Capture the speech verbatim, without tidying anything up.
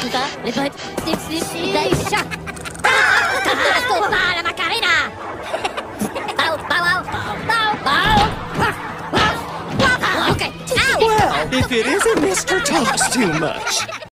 Suka, lipat, slip, slip, dive, shock. Tanto pa la Macarena. Bow, bow, bow, bow, bow. Okay. Well, if it isn't Mister Talks Too Much.